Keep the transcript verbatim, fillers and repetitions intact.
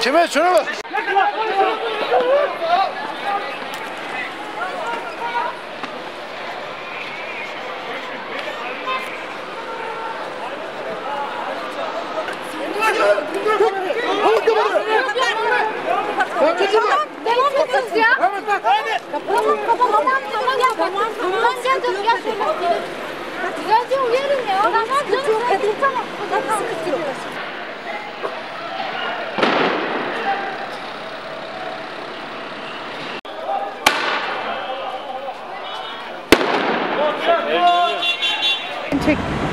Kime şuna bak. Devam ediniz ya. Tamam tamam tamam tamam ya tamam tamam ya dur ya. Güzelce uyarın ya. Tamam canım. Hadi tamam. Tamam sıkıntı yok. Çek.